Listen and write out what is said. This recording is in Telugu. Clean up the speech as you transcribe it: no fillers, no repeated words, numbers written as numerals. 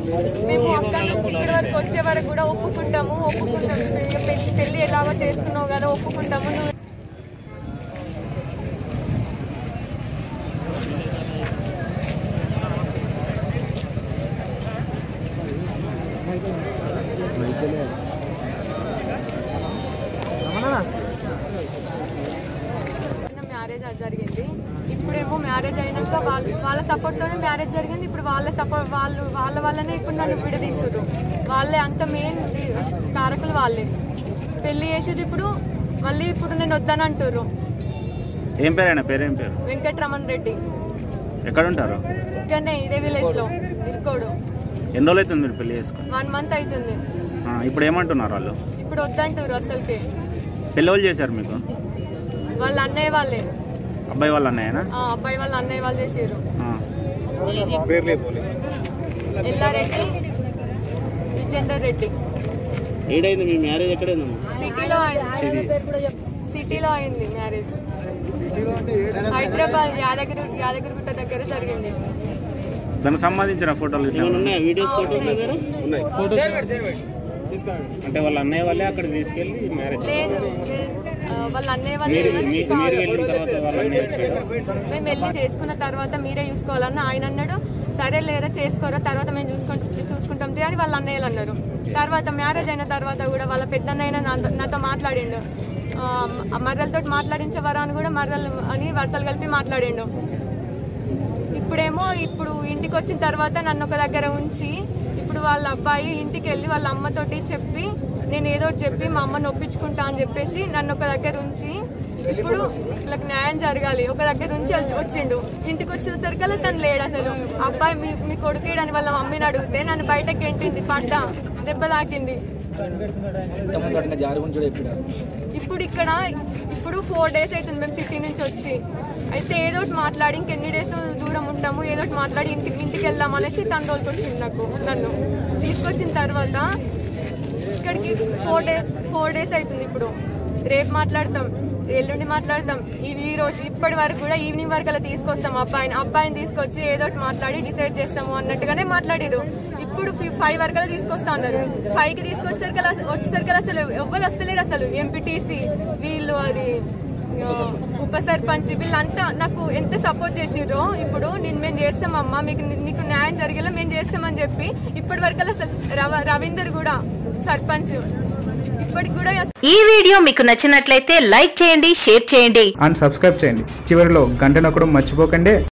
మేము అక్కడి నుంచి ఇక్కడి వరకు వచ్చే వరకు కూడా ఒప్పుకుంటాము పెళ్లి ఎలాగో చేసుకున్నావు కదా ఒప్పుకుంటాము మ్యారేజ్ జరిగింది ఇప్పుడేమో మ్యారేజ్ అయినాక వాళ్ళ సపోర్ట్తోనే మ్యారేజ్ జరిగింది ఇప్పుడు వాళ్ళ వల్లనే ఇప్పుడు నన్ను విడదీస్తున్నారు వాళ్ళే అంత మెయిన్ కారకులు వాళ్ళే పెళ్లి చేసేది ఇప్పుడు మళ్ళీ ఇప్పుడు నేను వద్దని అంటారు ఏం పేరు పేరేం పేరు వెంకటరమణ రెడ్డి ఎక్కడ ఉంటారు ఇక్కడనే ఇదే విలేజ్ లో ఇరుకోడు ఎన్ని రోజులు అవుతుంది మీరు పెళ్లి చేసుకుని 1 month అవుతుంది ఇప్పుడు ఏమంటున్నారు వాళ్ళు ఇప్పుడు వద్దంటారు అసలుకి పెళ్లి వాళ్ళు చేశారు మీకు వాళ్ళ అన్నయ్య వాళ్ళే అబ్బాయి వాళ్ళ అన్నయ్యనా అబ్బాయి వాళ్ళ అన్నయ్య వాళ్ళు చేసారు ఎల్లారెడ్డి విజేందర్ రెడ్డి ఏడైంది మీ మ్యారేజ్ ఎక్కడైందమ్మా సిటీలో అయింది మ్యారేజ్ హైదరాబాద్ యాదగిరిగుట్ట దగ్గర జరిగింది దానికి సంబంధించిన ఫోటోలు అంటే వాళ్ళ అన్నయ్య వాళ్ళే అక్కడ తీసుకెళ్లి మ్యారేజ్ లేదు వాళ్ళ అన్నయ్య వాళ్ళే మేము వెళ్ళి చేసుకున్న తర్వాత మీరే చూసుకోవాలన్న ఆయన అన్నాడు సరే లేరా చేసుకోరా తర్వాత మేము చూసుకుంటాం అని వాళ్ళ అన్నయ్యలు అన్నారు తర్వాత మ్యారేజ్ అయిన తర్వాత కూడా వాళ్ళ పెద్దన్నయ్య నాతో మాట్లాడిండు మర్రలతో మాట్లాడించేవారా అని కూడా మర్రలు అని వరుసలు కలిపి మాట్లాడిండు ఇప్పుడు ఇంటికి వచ్చిన తర్వాత నన్ను ఒక దగ్గర ఉంచి ఇప్పుడు వాళ్ళ అబ్బాయి ఇంటికి వెళ్ళి వాళ్ళ అమ్మతోటి చెప్పి నేను ఏదో చెప్పి మా అమ్మని ఒప్పించుకుంటా అని చెప్పేసి నన్ను ఒక దగ్గర ఉంచి ఇప్పుడు వీళ్ళకి న్యాయం జరగాలి ఒక దగ్గర నుంచి వచ్చిండు ఇంటికి వచ్చేసరికల్లా తను లేడు అసలు అబ్బాయి మీ కొడుకేడని వాళ్ళ మమ్మీని అడిగితే నన్ను బయటకి ఎంటింది పడ్డ దెబ్బ తాకింది ఇప్పుడు 4 days అవుతుంది మేము సిటీ నుంచి వచ్చి అయితే ఏదో మాట్లాడి ఇంకెన్ని డేస్ దూరం ఉంటాము ఏదో మాట్లాడి ఇంటికి వెళ్దాం అనేసి తను తోలుకొచ్చింది నన్ను తీసుకొచ్చిన తర్వాత ఇక్కడికి 4 days అవుతుంది ఇప్పుడు రేపు మాట్లాడతాం ఎల్లుండి మాట్లాడతాం ఈ రోజు ఇప్పటి వరకు కూడా ఈవినింగ్ వరకు అలా తీసుకొస్తాం అబ్బాయిని తీసుకొచ్చి ఏదో మాట్లాడి డిసైడ్ చేస్తాము అన్నట్టుగానే మాట్లాడారు ఇప్పుడు 5 వరకు తీసుకొస్తా అన్నారు 5కి వచ్చేసరికి అసలు ఎవ్వరు వస్తలేరు అసలు ఎంపీటీసీ వీళ్ళు అది ఉప సర్పంచ్ వీళ్ళంతా నాకు ఎంత సపోర్ట్ చేసిర్రో ఇప్పుడు మేము చేస్తామమ్మా నీకు న్యాయం జరిగేలా మేము చేస్తామని చెప్పి ఇప్పటి వరకు అసలు రవీందర్ కూడా సర్పంచ్ ఇప్పటికి కూడా ఈ వీడియో మీకు నచ్చినట్లయితే లైక్ చేయండి షేర్ చేయండి అండ్ సబ్స్క్రైబ్ చేయండి చివరిలో గంట నొక్కడం మర్చిపోకండి